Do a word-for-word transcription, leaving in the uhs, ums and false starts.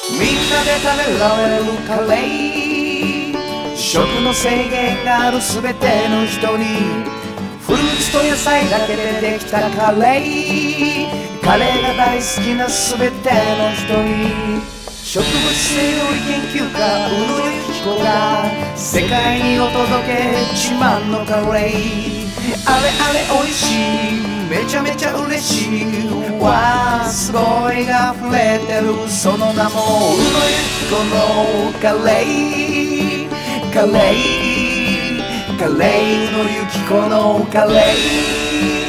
みんなで食べられるカレー、食の制限があるすべての人にフルーツと野菜だけでできたカレー、カレーが大好きなすべての人に。植物性の研究家宇野由紀子が世界にお届け自慢のカレー、あれあれおいしい、めちゃめちゃ嬉しい、わあすごいが溢れてる、その名も宇野由紀子のカレー、カレーカレー宇野由紀子のカレー。